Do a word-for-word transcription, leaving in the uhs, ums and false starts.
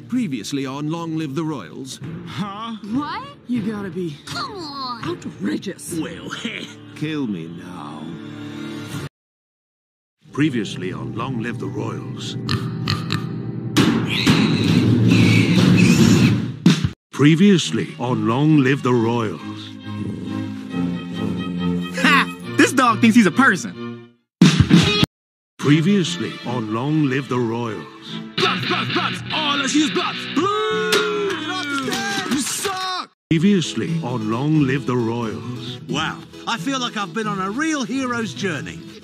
Previously on Long Live the Royals. Huh? What? You gotta be... Come on! outrageous. Well, heh. Kill me now. Previously on Long Live the Royals. Previously on Long Live the Royals. Ha! This dog thinks he's a person. Previously on Long Live the Royals. Bloods, bloods, bloods! All I see is bloods! Get off the stage! You suck! Previously on Long Live the Royals. Wow, I feel like I've been on a real hero's journey.